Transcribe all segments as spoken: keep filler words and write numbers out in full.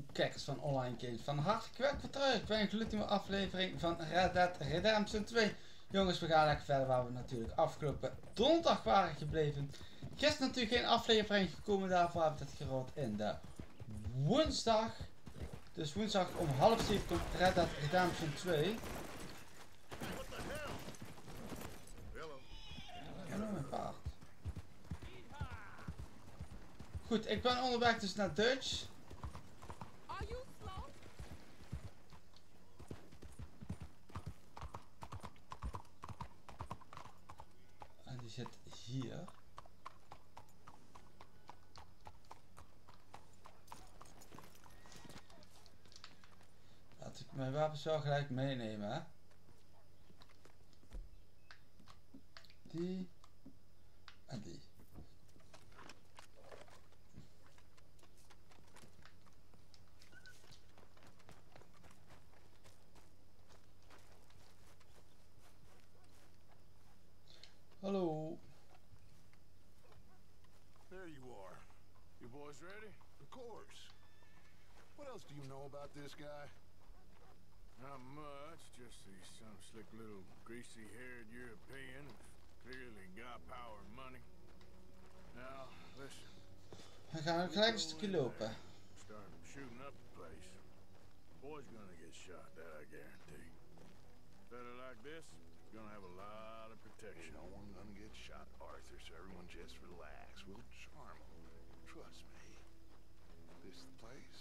kijkers van Online Games, van harte welkom terug bij een gloednieuwe aflevering van Red Dead Redemption twee. Jongens, we gaan lekker verder waar we natuurlijk afgelopen donderdag waren gebleven. Gisteren natuurlijk geen aflevering gekomen, daarvoor heb ik het gerold in de woensdag. Dus woensdag om half zeven komt Red Dead Redemption twee. Ja, nou mijn paard. Goed, ik ben onderweg dus naar Dutch. En die zit hier. Laat ik mijn wapens wel gelijk meenemen, hè. Die en die. Hallo. There you are. You boys ready? Of course. What else do you know about this guy? Not much, just he's some slick little greasy-haired European who's clearly got power and money. Now, listen. We gaan gelijk een stukje lopen. Start shooting up the place. Boy's gonna get shot, that I guarantee. Better like this, gonna have a lot of protection. No one gonna get shot, Arthur, so everyone just relax. We'll charm them. Trust me. This the place?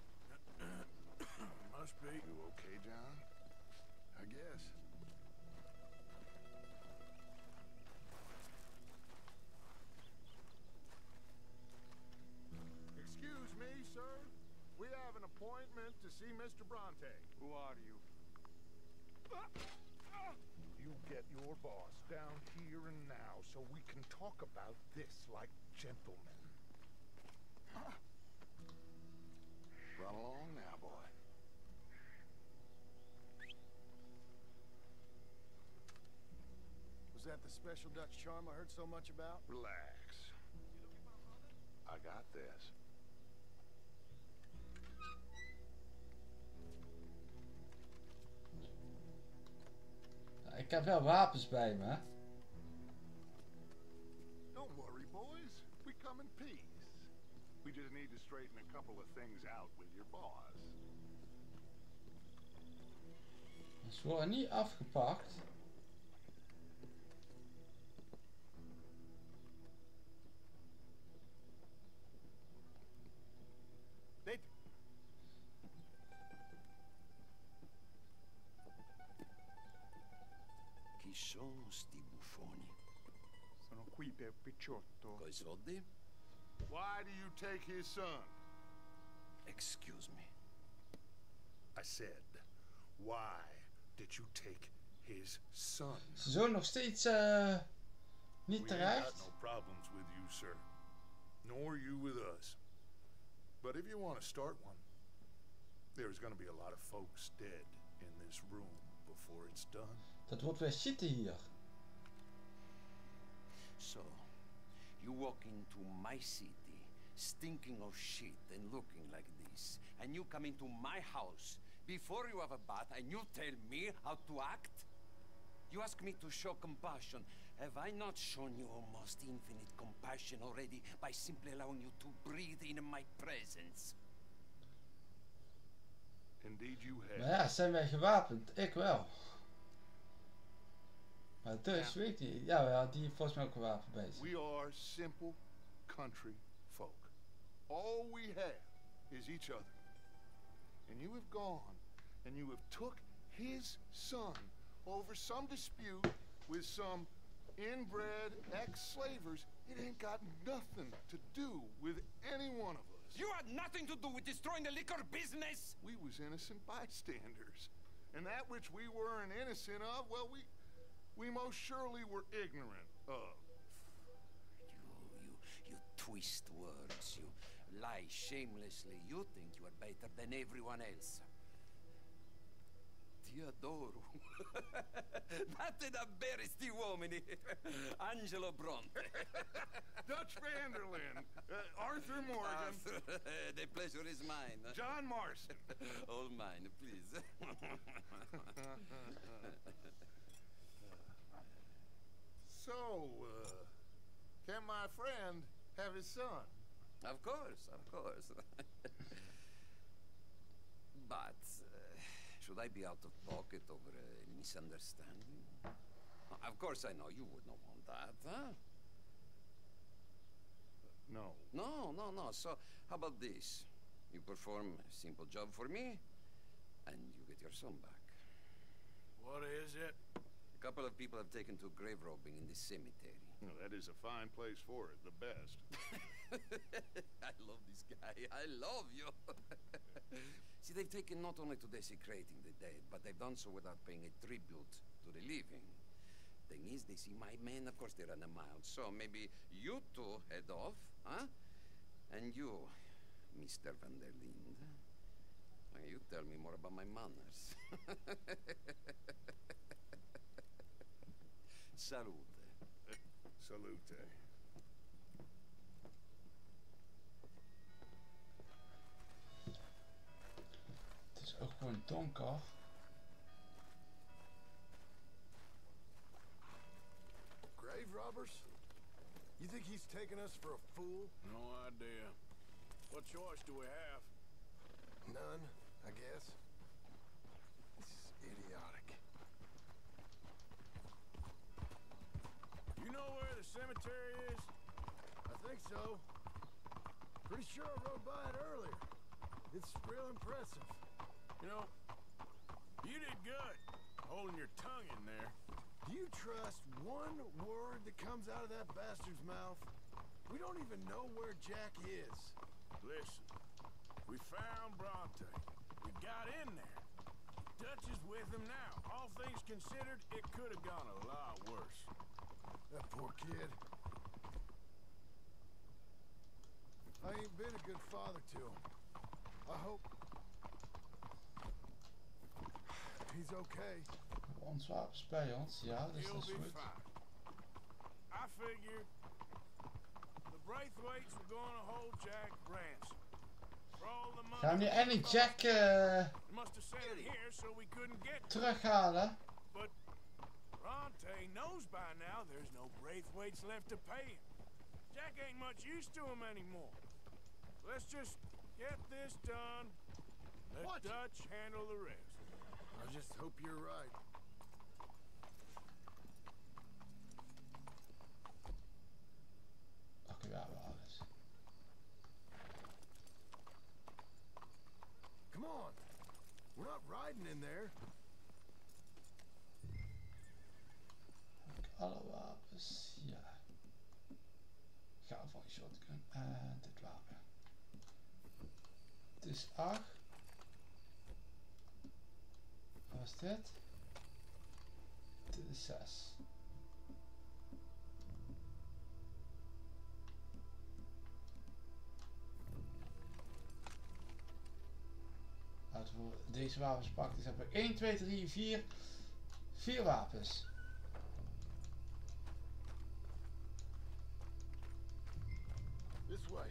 Must be. You okay, John? I guess. Excuse me, sir. We have an appointment to see Mister Bronte. Who are you? You get your boss down here and now so we can talk about this like gentlemen. Run along now, boy. Was that the special Dutch charm I heard so much about? Relax. I got this. Ik heb wel wapens bij me. Don't worry, boys. We come in peace. We just need to straighten a couple of things out with your boss. Ze worden niet afgepakt. They... Chi sono sti buffoni? Sono qui per Picciotto. Coi soldi? Why do you take his son? Excuse me. I said, why did you take his son? Ze zijn nog steeds uh, niet We ain't got terecht. no problems with you, sir. Nor you with us. But if you want to start one, there's going to be a lot of folks dead in this room before it's done. Dat wordt weer zitten hier. So, you walk into my city, stinking of shit and looking like this, and you come into my house before you have a bath and you tell me how to act? You ask me to show compassion. Have I not shown you almost infinite compassion already by simply allowing you to breathe in my presence? Indeed you have. Maar ja, zijn wij gewapend? Ik wel. Maar dus Ja. weet je, ja, ja, die heeft volgens mij ook een wapen bij zich. We are simple country folk. All we have is each other. And you have gone and you have took his son over some dispute with some inbred ex-slavers. It ain't got nothing to do with any one of us. You had nothing to do with destroying the liquor business! We was innocent bystanders. And that which we weren't innocent of, well, we we most surely were ignorant of. You, you, you twist words, you lie shamelessly. You think you are better than everyone else. The ti adoro. Date da bere sti uomini. Angelo Bronte. Dutch Vanderlyn. Uh, Arthur Morgan. Arthur, the pleasure is mine. John Marston. All mine, please. So, uh, can my friend have his son? Of course, of course. But uh, should I be out of pocket over a misunderstanding? Of course I know you would not want that, huh? No. No, no, no. So how about this? You perform a simple job for me, and you get your son back. What is it? A couple of people have taken to grave robbing in this cemetery. Well, that is a fine place for it, the best. I love this guy. I love you. See, they've taken not only to desecrating the dead, but they've done so without paying a tribute to the living. Thing is, they see my men, of course they run a mile. So maybe you two head off, huh? And you, Mister Van der Linde, uh, you tell me more about my manners. Salute. Salute. Het is ook gewoon donker. Grave robbers? You think he's taking us for a fool? No idea. What choice do we have? None, I guess. This is idiotic. You know where the cemetery is? I think so. Pretty sure I rode by it earlier. It's real impressive. You know, you did good holding your tongue in there. Do you trust one word that comes out of that bastard's mouth? We don't even know where Jack is. Listen, we found Bronte. We got in there. Dutch is with him now. All things considered, it could have gone a lot worse. That poor kid. I ain't been a good father to him. I hope he's okay. Ons wapens bij ons, ja, dus He'll dat is be goed. fine. I figured the Braithwaites were gonna hold Jack ransom. For all the money. Gaan we nu eindelijk Jack uh, They must have sent it here so we couldn't get to it. terughalen? But Bronte knows by now there's no Braithwaites left to pay him. Jack ain't much use to him anymore. Let's just get this done. Let What? Dutch handle the rest. I just hope you're right. Oké, waar we alles. Come on. We're not riding in there. Alle wapens, ja. Ik ga voor een shotgun en dit wapen. Het is acht. Wat was dit? Dit is zes. Als we deze wapens pakken, dus hebben we één, twee, drie, vier, vier wapens. This way.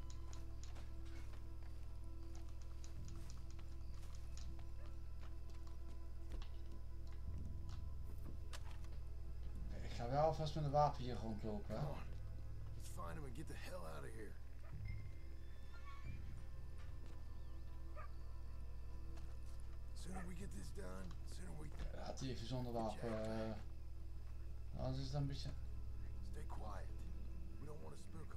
Ik ga wel alvast met een wapen hier rondlopen. Come on. Let's find him and get the hell out of here. Sooner we get this done, sooner we... Laat hij even zonder wapen. Uh, anders is het een beetje... Stay quiet. We don't want to spook him.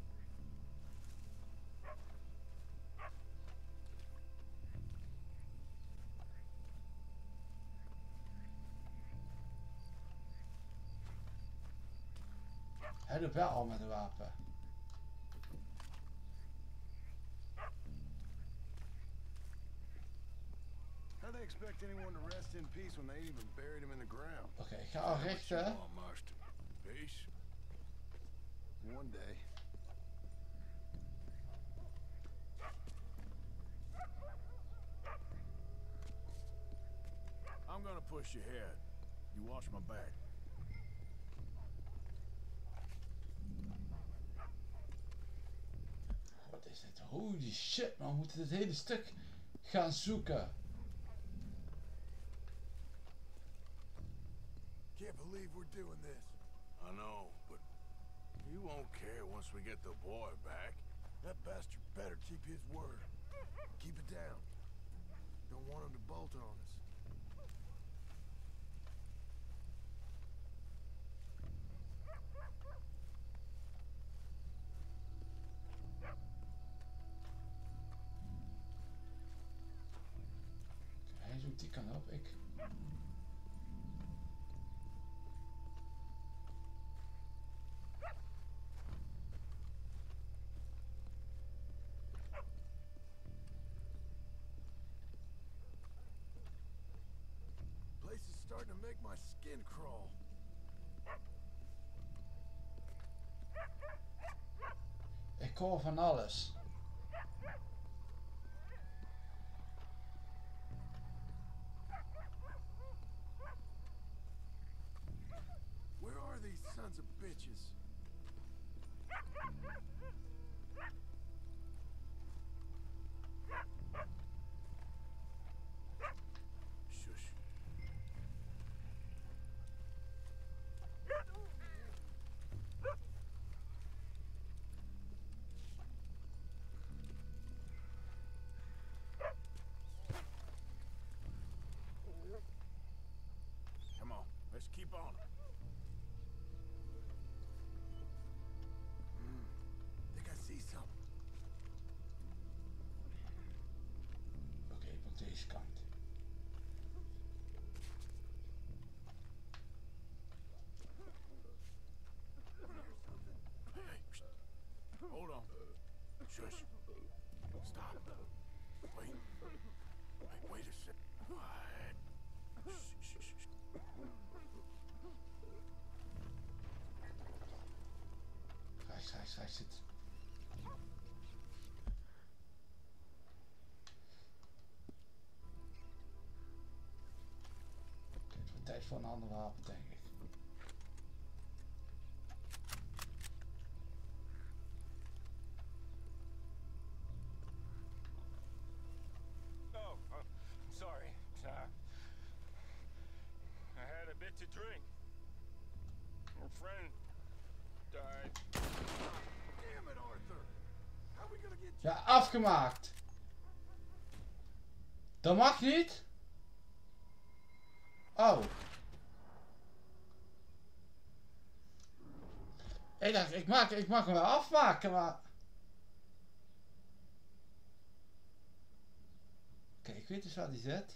Hij doet wel al met een wapen. How they expect anyone to rest in peace when they ain't even buried him in the ground? Oké, ik ga al richten. Come on, Marston. Peace. One day. push ahead. You watch my back. Wat is dit? Holy shit, man. We moeten dit hele stuk gaan zoeken. Can't believe we're doing this. I know, but you won't care once we get the boy back. That bastard better keep his word. Keep it down. Don't want him to bolt on us. Hij zoekt die kant op, ik. Place is starting to make my skin crawl. Ik hoor van alles. Where are these sons of bitches? Shush. Come on, let's keep on. Think I see something. Oké, ik pak deze kant. Hey, psst. Hold on. Shush. Stop. Wait. Wait, wait a sec. Quiet. Shh, shh, shh, shh. Rechts, rechts, rechts zit. Oké, het wordt tijd voor een ander wapen, denk ik. Oh, uh, sorry. Uh, I had a bit to drink. A friend died. Damn it, Arthur! How we gonna get you? Ja, afgemaakt. Dat mag niet. Oh. Ik dacht, ik, maak, ik mag hem wel afmaken, maar... Oké, ik weet dus waar die zit.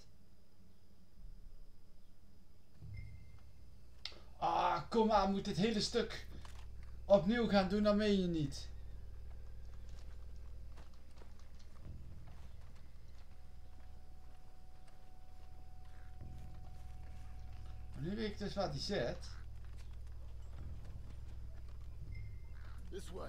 Ah, kom maar, moet dit hele stuk opnieuw gaan doen, dan meen je niet. Maar nu weet ik dus waar die zit. This way.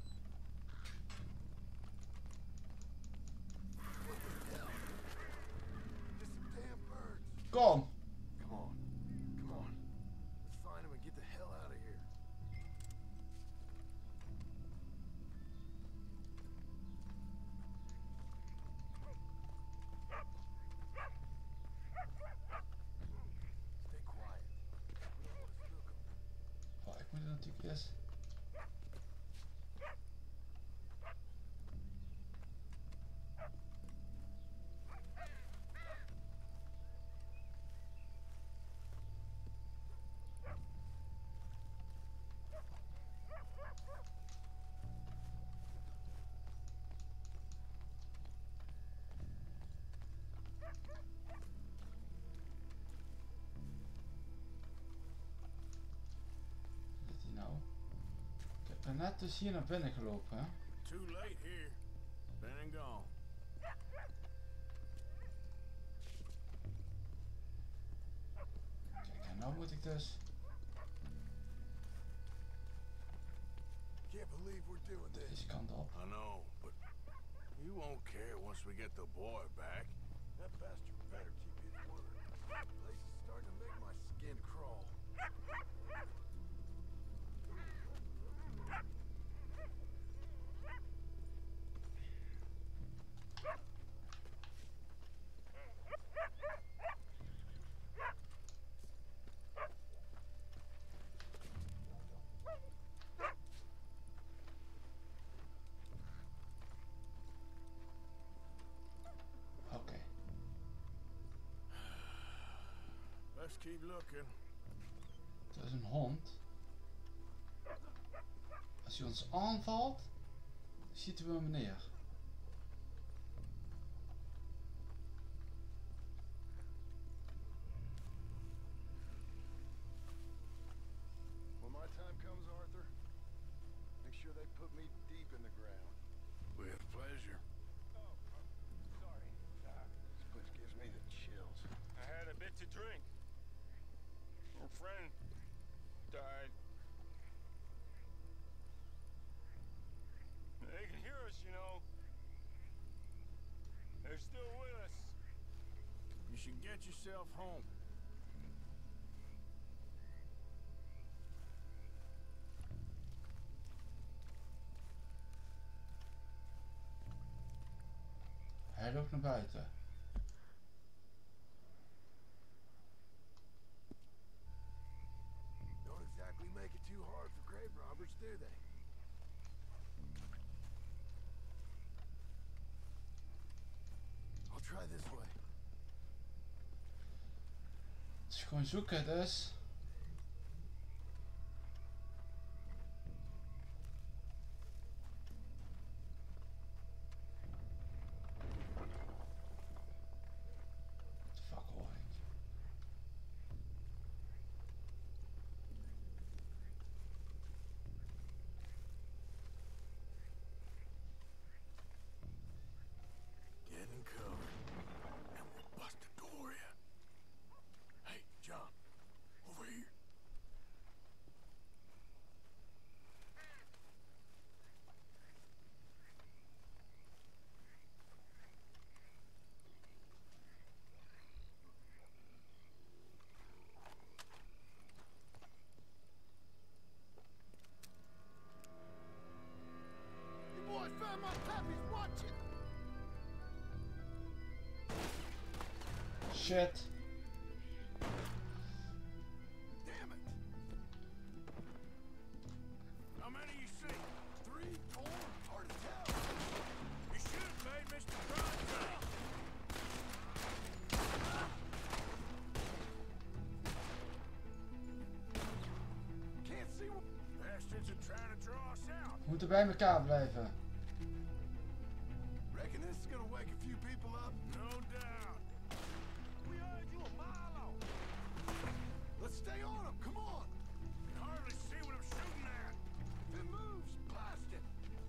What the hell? Just some damn birds. Kom. Come on. Come on. Let's find them and get the hell out of here. Stay quiet. We don't want to spook 'em. Oh, ik moet er natuurlijk eerst... Zit hij nou? Ik heb er net dus hier naar binnen gelopen, hè? Too late here. Been and gone. Kijk, en nou moet ik dus... Can't believe we're doing this. deze kant op. I know, but you won't care once we get the boy back. That bastard better keep his word. Place is starting begin to crawl. Oké. Let's keep looking. Dat is een hond. Als hij ons aanvalt, schieten we hem neer. When my time comes, Arthur, make sure they put me deep in the ground. With pleasure. Oh, I'm sorry. Uh, This place gives me the chills. I had a bit to drink. A friend died. They can hear us, you know. They're still with us. You should get yourself home. Hij loopt naar buiten. Don't exactly make it too hard for grave robbers, do they? I'll try this way. Het is gewoon zoeken dus. Fuck hoor ik. Get in cover. And we'll bust the door in. Hey, John. Over here. You boys found my puppies, watch it! Shit. Damn it! How many you see? Three, four, hard to tell. You should have paid Mister Bronte. Can't see what... Bastards are trying to draw us out. We moeten bij elkaar blijven. Reckon this is gonna wake a few people up? No doubt. We heard you a mile off. Let's stay on them, come on! Can hardly see what I'm shooting at. If it moves, blast it!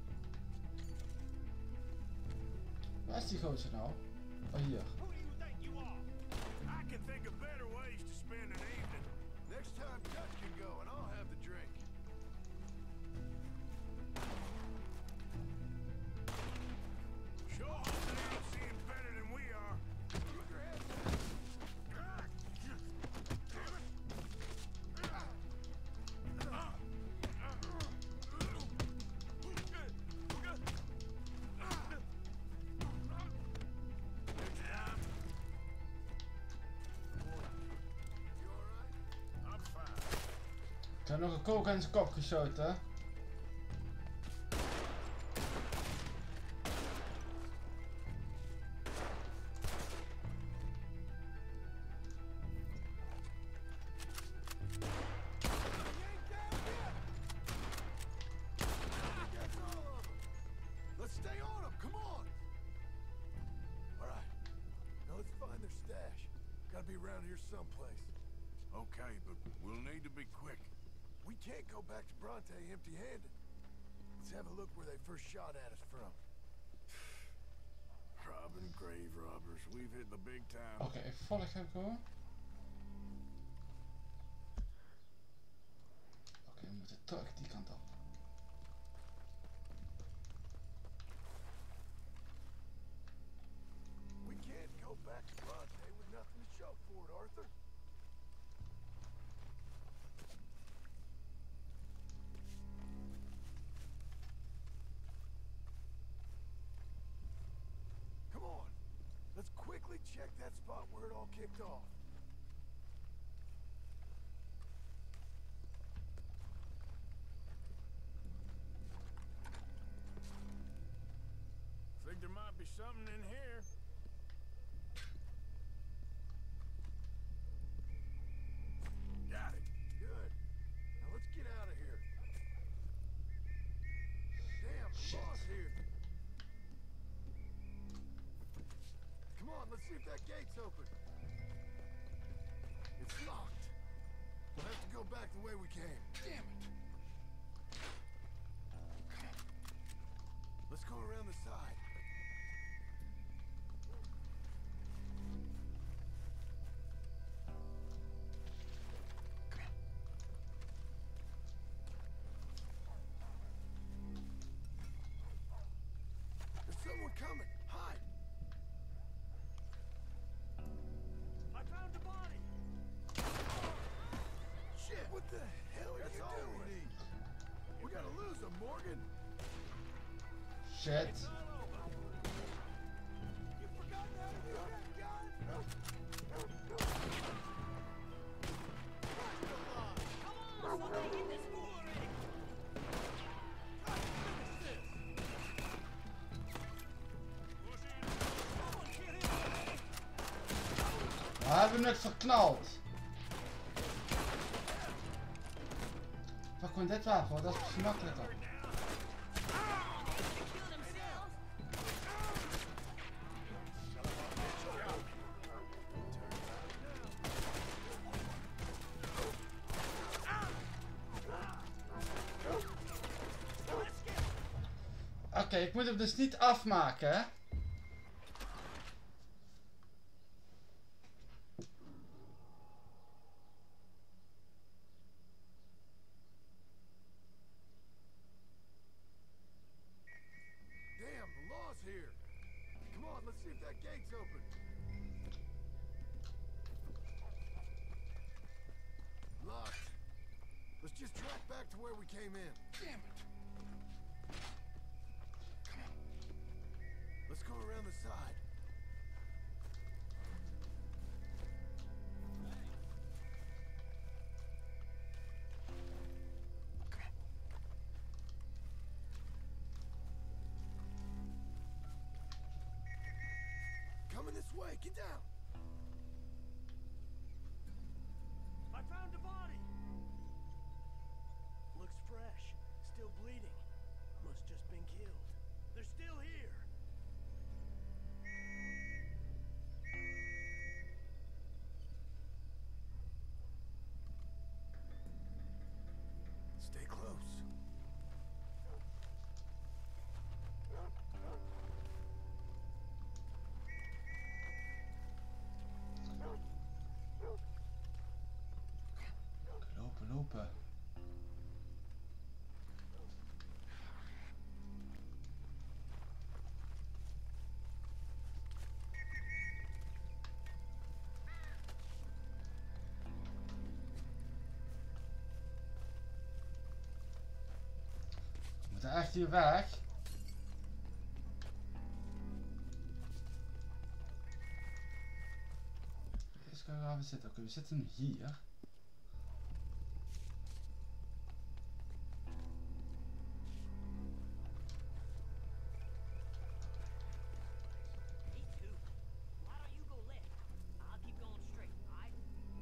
Waar is die gozer nou? Oh hier. Who do you think you are? I can think of better ways to spend an evening. Next time Dutch can go and I'll have the drink. Sure hope they ain't seeing better than we are. Keep your head down. You alright? I'm fine. Ik heb nog een koker in zijn kop geschoten. You ain't down yet! That's all of them. Let's stay on them, come on! Alright, now let's find their stash. Gotta be around here someplace. Okay, but we'll need to be quick. We can't go back to Bronte empty-handed. Let's have a look where they first shot at us from. Robbing grave robbers. We've hit the big time. Oké, ik volg hem gewoon. Oké, we moeten terug die kant op. We can't go back to Bronte with nothing to show for it, Arthur. check that spot where it all kicked off. Think there might be something in here. Got it. Good. Now let's get out of here. Damn, the Shit. law's here. Come on, let's see if that gate's open. It's locked. We'll have to go back the way we came. Damn it. Let's go around the side. There's someone coming. Hide. I found a body. Shit, what the hell are That's you all doing? we need. We gotta lose him, Morgan. Shit. It's all over. You forgot how to use that gun? Come on, somebody hit this fool already. Try to finish this. Come on, get in already. We hebben hem net verknald. Pak gewoon dit wapen, hoor. Dat is misschien makkelijker. Oké, okay, ik moet hem dus niet afmaken, hè? Damn, the law's here. Come on, let's see if that gate's open. Locked. Let's just track back to where we came in. Damn it. Come on. Let's go around the side. Coming this way, get down. I found a body. Looks fresh. Still bleeding. Must just been killed. They're still here. Stay close. Lopen, lopen. We moeten echt hier weg. Eens kijken waar we zitten. Oké, we zitten hier. Me too. Why don't you go left? I'll keep going straight, alright?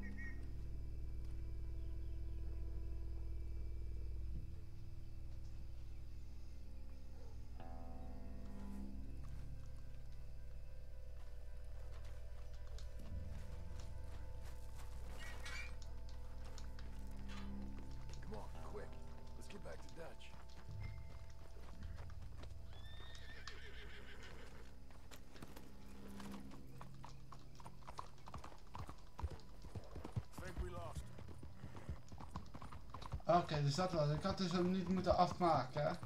Come on, quick. Let's get back to Dutch. Think we lost him. Oké, okay, dus dat was het. Ik had dus hem niet moeten afmaken, hè?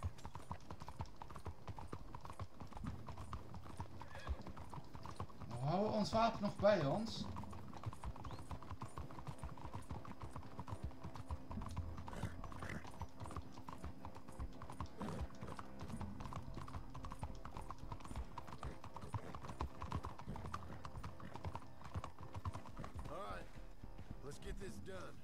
We houden ons wapen nog bij ons. this done.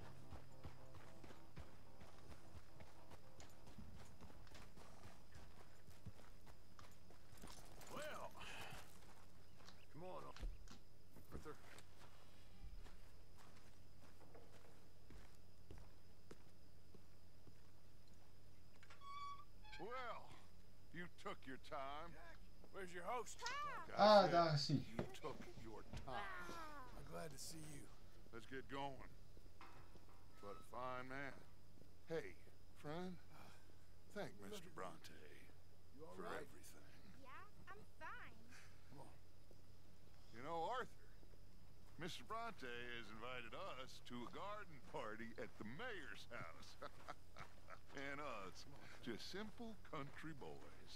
Well, come on, Arthur. Well, you took your time. Where's your host? Like I Ah, said, daar is hij. you took your time. I'm glad to see you. Let's get going. What a fine man. Hey, friend. Thank Mister Bronte You all for right? everything. Yeah, I'm fine. Come on. You know, Arthur, Mister Bronte has invited us to a garden party at the mayor's house. And us, just simple country boys.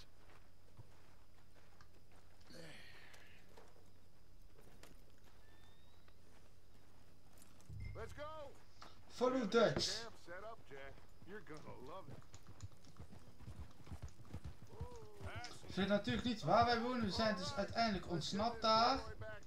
Let's go. Follow Dutch. Camp set up, Jack. You're gonna love it. Ik weet natuurlijk niet waar wij wonen. We zijn dus uiteindelijk ontsnapt daar.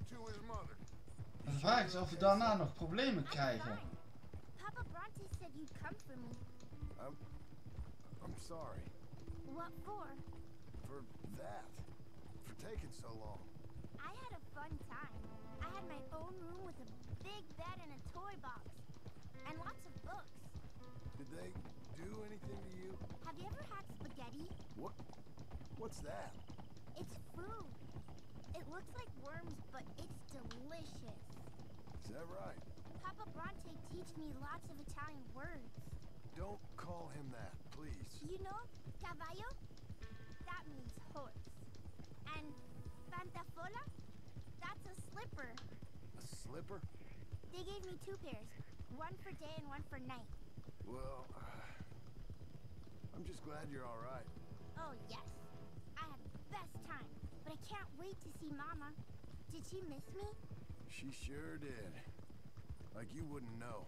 En de vraag is of we daarna nog problemen krijgen. Papa Bronte said you'd come for me. I'm, I'm sorry What for? for that. For taking so long. I had a fun time. I had my own room with a big bed and a toy box. And lots of books. Did they do anything to you? Have you ever had spaghetti? What? What's that? It's food. It looks like worms, but it's delicious. Is that right? Papa Bronte teach me lots of Italian words. Don't call him that, please. You know, caballo? That means horse. And pantafola? That's a slipper. A slipper? They gave me two pairs. One for day and one for night. Well, I'm just glad you're all right. Oh, yes. I had the best time. But I can't wait to see Mama. Did she miss me? She sure did. Like you wouldn't know.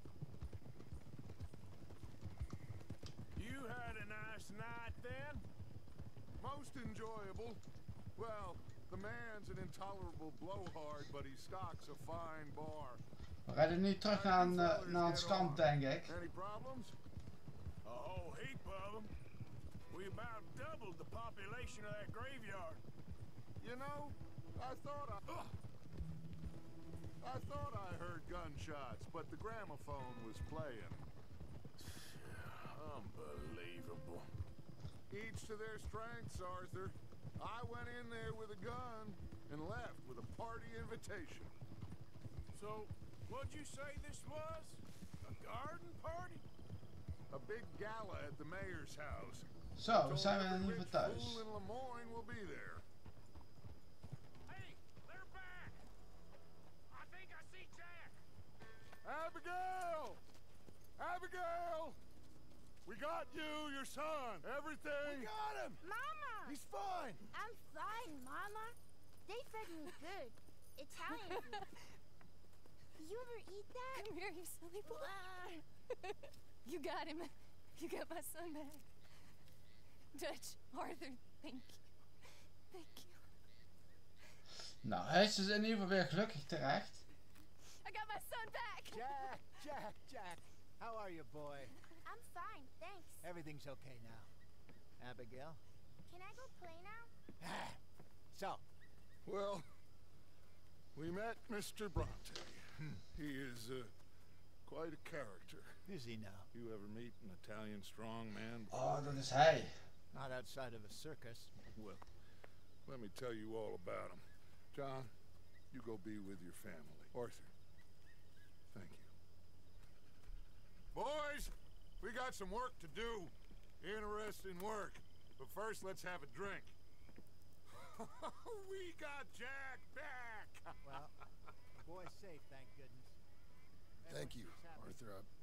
You had a nice night then? Most enjoyable. Well, the man's an intolerable blowhard, but he stocks a fine bar. We rijden nu terug naar, een, uh, naar ons kamp, denk ik. Any problems? A whole heap of them. We about doubled the population of that graveyard. You know, I thought I... Ugh. I thought I heard gunshots, but the gramophone was playing. Unbelievable. Each to their strengths, Arthur. I went in there with a gun and left with a party invitation. So, what'd you say this was? A garden party? A big gala at the mayor's house. Zo, we Told zijn weer in every ieder rich geval thuis. fool in Lemoyne will be there. Hey, they're back! I think I see Jack! Abigail! Abigail! We got you, your son, everything. We got him! Mama! He's fine! I'm fine, Mama. They fed me good. Italian food. Did you ever eat that? Come here, you silly boy. Ah. You got him. You got my son back. Dutch, Arthur, thank you. Thank you. Nou, hij is dus in ieder geval weer gelukkig terecht. I got my son back. Jack, Jack, Jack. How are you, boy? I'm fine, thanks. Everything's okay now. Abigail? Can I go play now? So, Well, we met Mister Bronte. He is uh, quite a character. is he now? You ever meet an Italian strong man? Oh, dat is hij. Not outside of a circus. Well, let me tell you all about him. John, you go be with your family. Arthur, thank you. Boys, we got some work to do. Interesting work. But first, let's have a drink. We got Jack back! Well, the boy's safe, thank goodness. Thank you, Everyone's happy. Arthur.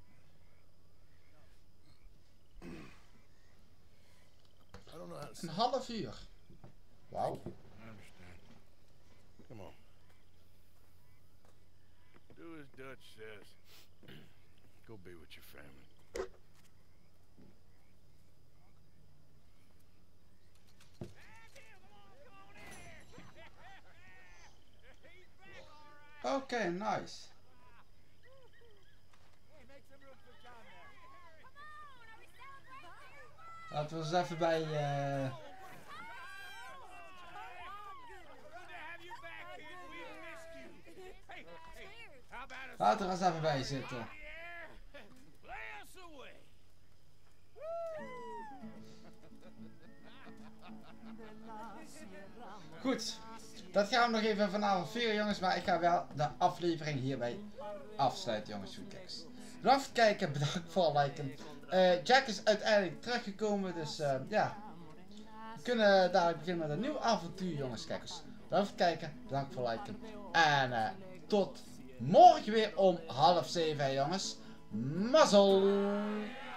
I, I don't know how to say Een half uur. Wauw. I understand. Come on. Do as Dutch says. Go be with your family. Oké, okay, nice. Laten we eens even bij... Uh... Laten we eens even bij zitten. Goed, dat gaan we nog even vanavond vieren jongens, maar ik ga wel de aflevering hierbij afsluiten jongens. Goed, bedankt voor het kijken, bedankt voor het liken. Uh, Jack is uiteindelijk teruggekomen, dus uh, ja. We kunnen dadelijk beginnen met een nieuw avontuur jongens, kijkers. Bedankt voor het kijken, bedankt voor het liken. En uh, tot morgen weer om half zeven jongens. Mazzel!